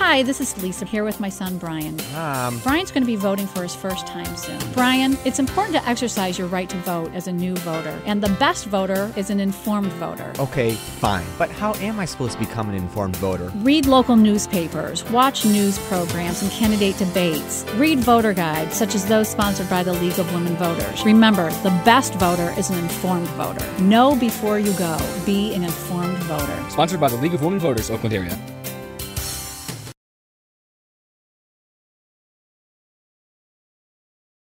Hi, this is Lisa here with my son, Brian. Brian's going to be voting for his first time soon. Brian, it's important to exercise your right to vote as a new voter, and the best voter is an informed voter. Okay, fine. But how am I supposed to become an informed voter? Read local newspapers, watch news programs and candidate debates. Read voter guides, such as those sponsored by the League of Women Voters. Remember, the best voter is an informed voter. Know before you go. Be an informed voter. Sponsored by the League of Women Voters, Oakland area.